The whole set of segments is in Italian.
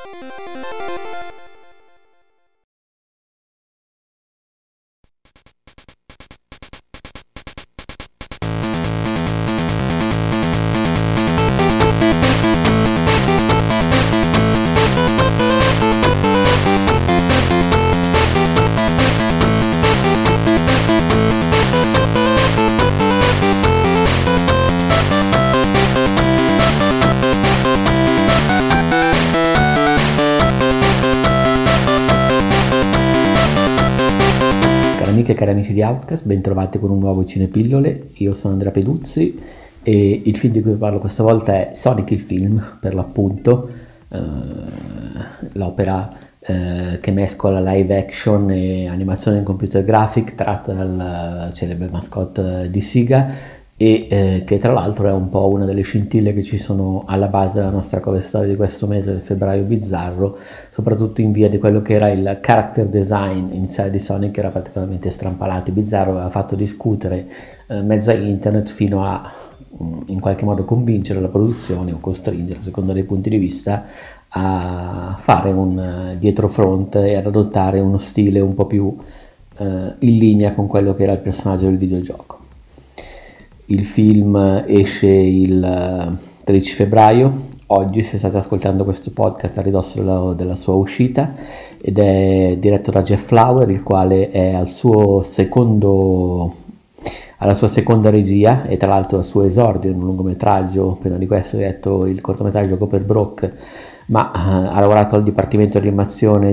Amiche e cari amici di Outcast, bentrovati con un nuovo Cinepillole. Io sono Andrea Peduzzi e il film di cui parlo questa volta è Sonic il film, per l'appunto, l'opera che mescola live action e animazione in computer graphic tratta dal celebre mascotte di Sega e che tra l'altro è un po' una delle scintille che ci sono alla base della nostra cover story di questo mese del febbraio bizzarro, soprattutto in via di quello che era il character design iniziale di Sonic, che era particolarmente strampalato. Bizzarro aveva fatto discutere mezza internet fino a in qualche modo convincere la produzione o costringere, secondo dei punti di vista, a fare un dietrofront e ad adottare uno stile un po' più in linea con quello che era il personaggio del videogioco. Il film esce il 13 febbraio, oggi, se state ascoltando questo podcast a ridosso della sua uscita, ed è diretto da Jeff Flower, il quale è alla sua seconda regia e tra l'altro al suo esordio in un lungometraggio. Prima di questo ho detto il cortometraggio Copper Brook, ma ha lavorato al Dipartimento di Animazione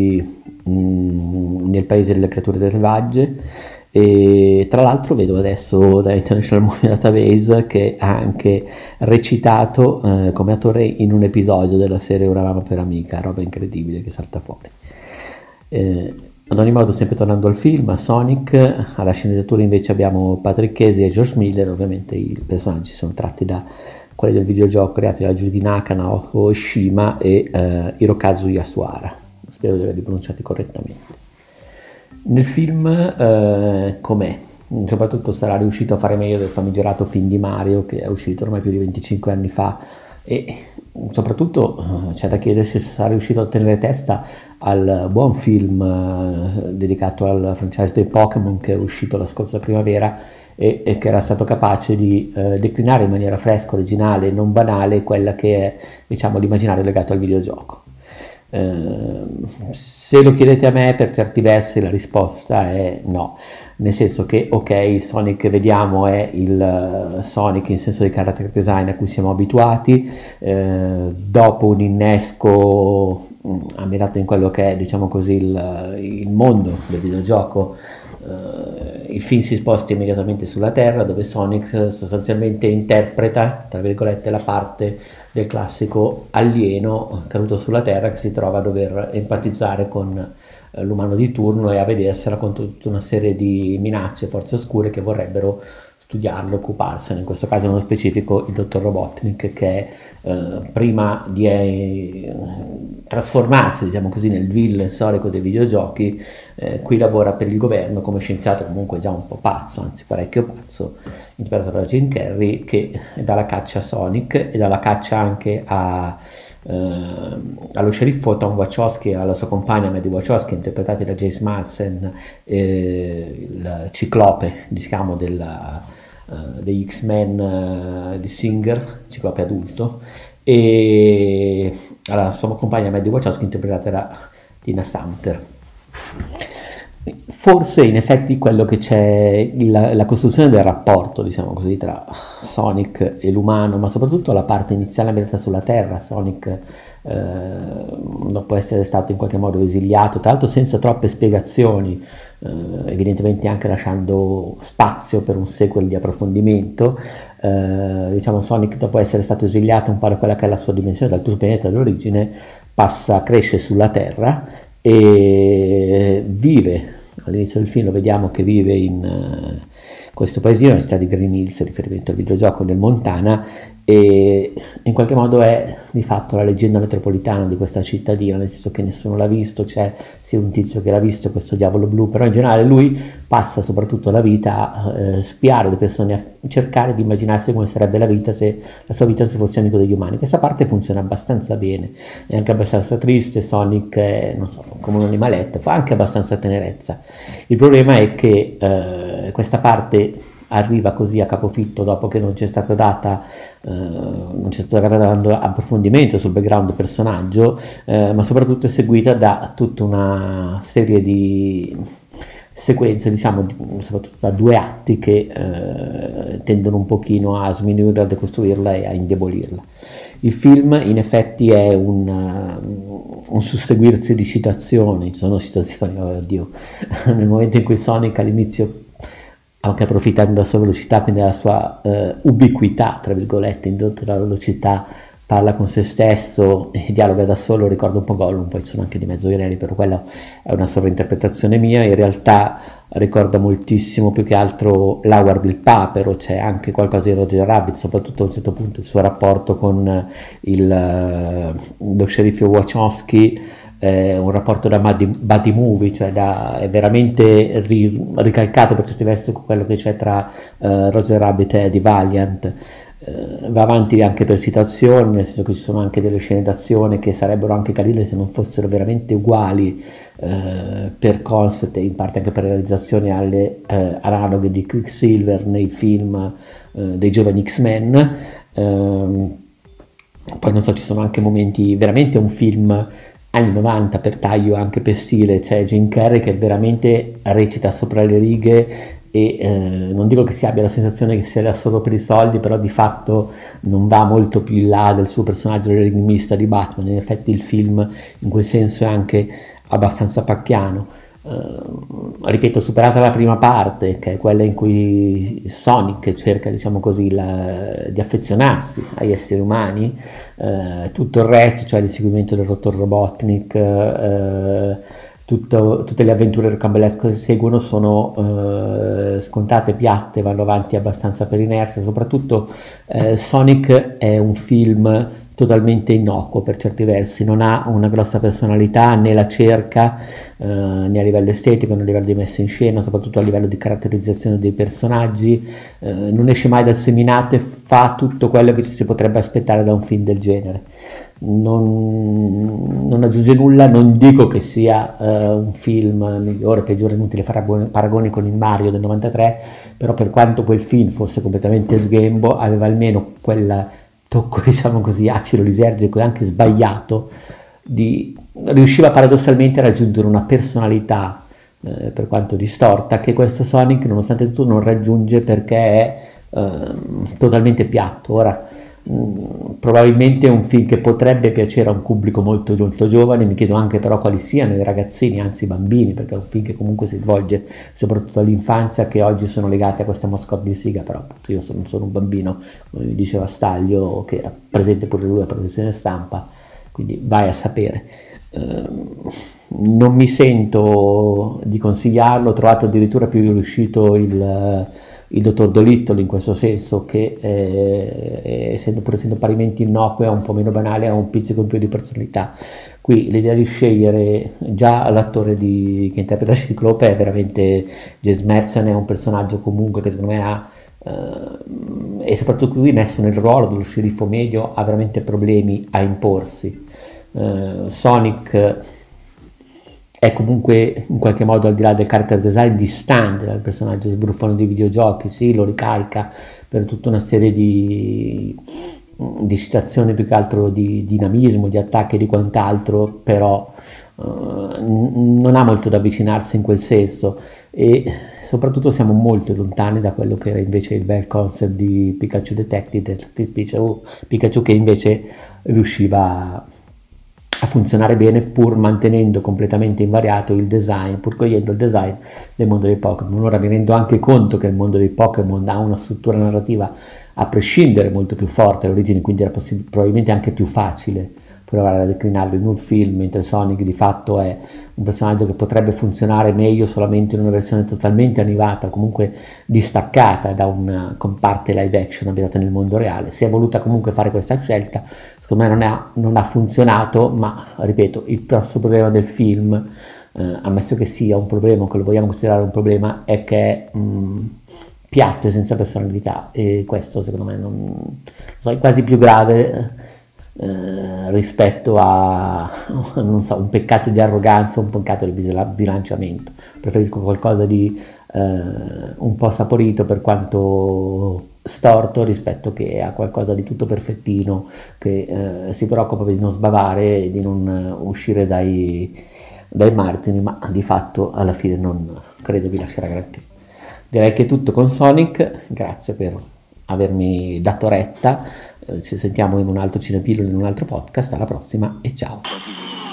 nel Paese delle Creature Selvagge. E tra l'altro vedo adesso da International Movie Database che ha anche recitato come attore in un episodio della serie Una mamma per amica, roba incredibile che salta fuori. Ad ogni modo, sempre tornando al film, a Sonic, alla sceneggiatura invece abbiamo Patrick Casey e George Miller. Ovviamente i personaggi sono tratti da quelli del videogioco creati da Yuji Naka, Naoko Oshima e Hirokazu Yasuhara. Spero di averli pronunciati correttamente. Nel film com'è? Soprattutto sarà riuscito a fare meglio del famigerato film di Mario che è uscito ormai più di 25 anni fa e soprattutto c'è da chiedersi se sarà riuscito a tenere testa al buon film dedicato al franchise dei Pokémon che è uscito la scorsa primavera e che era stato capace di declinare in maniera fresca, originale e non banale quella che è, diciamo, l'immaginario legato al videogioco. Se lo chiedete a me, per certi versi la risposta è no, nel senso che ok, Sonic che vediamo è il Sonic in senso di character design a cui siamo abituati, dopo un innesco ammirato in quello che è, diciamo così, il mondo del videogioco. Il film si sposta immediatamente sulla Terra, dove Sonic sostanzialmente interpreta, tra virgolette, la parte del classico alieno caduto sulla Terra che si trova a dover empatizzare con l'umano di turno e a vedersela contro tutta una serie di minacce, forze oscure che vorrebbero studiarlo, occuparsene. In questo caso nello specifico il dottor Robotnik, che prima di trasformarsi, diciamo così, nel villain storico dei videogiochi, qui lavora per il governo come scienziato comunque già un po' pazzo, anzi parecchio pazzo, interpretato da Jim Carrey, che dà la caccia a Sonic e dà la caccia anche allo sceriffo Tom Wachowski e alla sua compagna Maddie Wachowski, interpretati da Jace Marsden, il ciclope, diciamo, degli X-Men di Singer, ciclope adulto, e alla sua compagna Maddie Wachowski, interpretata da Tina Sumpter. Forse in effetti quello che c'è, la costruzione del rapporto, diciamo così, tra Sonic e l'umano, ma soprattutto la parte iniziale ambientata sulla Terra. Sonic dopo essere stato in qualche modo esiliato, tra l'altro senza troppe spiegazioni, evidentemente anche lasciando spazio per un sequel di approfondimento, diciamo Sonic dopo essere stato esiliato un po' da quella che è la sua dimensione dal suo pianeta d'origine, cresce sulla Terra e vive, all'inizio del film lo vediamo che vive in questo paesino, la città di Green Hills, riferimento al videogioco, nel Montana, e in qualche modo è di fatto la leggenda metropolitana di questa cittadina, nel senso che nessuno l'ha visto, c'è sì un tizio che l'ha visto, questo diavolo blu, però in generale lui passa soprattutto la vita a spiare le persone, a cercare di immaginarsi come sarebbe la vita se la sua vita se fosse amico degli umani. Questa parte funziona abbastanza bene, è anche abbastanza triste, Sonic è, non so, come un animaletto, fa anche abbastanza tenerezza. Il problema è che questa parte arriva così a capofitto dopo che non c'è stata data non c'è stato dando approfondimento sul background del personaggio, ma soprattutto è seguita da tutta una serie di sequenze, diciamo, soprattutto da due atti che tendono un pochino a sminuirla, a decostruirla e a indebolirla. Il film in effetti è un susseguirsi di citazioni, ci sono citazioni, oh Dio, nel momento in cui Sonic all'inizio, anche approfittando della sua velocità, quindi della sua ubiquità, tra virgolette, indotta dalla velocità, parla con se stesso e dialoga da solo, ricorda un po' Gollum, poi ci sono anche di mezzo i reni, però quella è una sovrainterpretazione mia, in realtà ricorda moltissimo più che altro Howard il Papero, c'è anche qualcosa di Roger Rabbit, soprattutto a un certo punto il suo rapporto con lo sceriffo Wachowski, un rapporto da buddy movie, cioè è veramente ricalcato per certi versi con quello che c'è tra Roger Rabbit e The Valiant. Va avanti anche per citazioni, nel senso che ci sono anche delle scene d'azione che sarebbero anche carine se non fossero veramente uguali per concept e in parte anche per realizzazione alle analoghe di Quicksilver nei film dei giovani X-Men. Poi non so, ci sono anche momenti, veramente un film anni 90 per taglio, anche per stile, c'è Jim Carrey che veramente recita sopra le righe e non dico che si abbia la sensazione che sia là solo per i soldi, però di fatto non va molto più in là del suo personaggio enigmista di Batman. In effetti il film in quel senso è anche abbastanza pacchiano. Ripeto, superata la prima parte, che è quella in cui Sonic cerca, diciamo così, di affezionarsi agli esseri umani, tutto il resto, cioè l'inseguimento del Dottor Robotnik, tutte le avventure rocambolesche che seguono sono scontate, piatte, vanno avanti abbastanza per inerzia. Soprattutto Sonic è un film totalmente innocuo per certi versi, non ha una grossa personalità, né la cerca, né a livello estetico né a livello di messa in scena, soprattutto a livello di caratterizzazione dei personaggi, non esce mai dal seminato e fa tutto quello che ci si potrebbe aspettare da un film del genere. Non aggiunge nulla, non dico che sia un film migliore, peggiore, inutile fare paragoni con il Mario del 93, però per quanto quel film fosse completamente sghembo, aveva almeno quel tocco, diciamo così, acido, lisergico e anche sbagliato, riusciva paradossalmente a raggiungere una personalità, per quanto distorta, che questo Sonic nonostante tutto non raggiunge perché è totalmente piatto. Ora, probabilmente è un film che potrebbe piacere a un pubblico molto, molto giovane, mi chiedo anche però quali siano i ragazzini, anzi i bambini, perché è un film che comunque si svolge soprattutto all'infanzia, che oggi sono legati a questa mascotte di Siga, però appunto io non sono un bambino, come mi diceva Staglio, che è presente pure lui a produzione stampa, quindi vai a sapere. Non mi sento di consigliarlo, ho trovato addirittura più riuscito il dottor Dolittle in questo senso, che pur essendo parimenti innocuo, è un po' meno banale, ha un pizzico in più di personalità. Qui l'idea di scegliere già l'attore che interpreta Ciclope è veramente, James Marsden è un personaggio comunque che secondo me ha e soprattutto qui messo nel ruolo dello sceriffo medio ha veramente problemi a imporsi. Sonic è comunque in qualche modo, al di là del character design, distante dal personaggio sbruffone dei videogiochi, sì, lo ricalca per tutta una serie di citazioni, più che altro di dinamismo, di attacchi e di quant'altro, però non ha molto da avvicinarsi in quel senso, e soprattutto siamo molto lontani da quello che era invece il bel concept di Pikachu Detective, Pikachu che invece riusciva a funzionare bene pur mantenendo completamente invariato il design, pur cogliendo il design del mondo dei Pokémon. Ora mi rendo anche conto che il mondo dei Pokémon ha una struttura narrativa a prescindere molto più forte all'origine, quindi era probabilmente anche più facile provare a declinarlo in un film, mentre Sonic di fatto è un personaggio che potrebbe funzionare meglio solamente in una versione totalmente animata, comunque distaccata da una comparte live action ambientata nel mondo reale. Si è voluta comunque fare questa scelta, secondo me non ha funzionato, ma ripeto, il grosso problema del film, ammesso che sia un problema, che lo vogliamo considerare un problema, è che è piatto e senza personalità, e questo secondo me so, è quasi più grave rispetto a non so, un peccato di arroganza, un peccato di bilanciamento. Preferisco qualcosa di un po' saporito, per quanto storto, rispetto che a qualcosa di tutto perfettino che si preoccupa di non sbavare e di non uscire dai margini, ma di fatto alla fine non credo vi lascerà granché. Direi che è tutto con Sonic, grazie per avermi dato retta, ci sentiamo in un altro Cinepillo, in un altro podcast, alla prossima e ciao!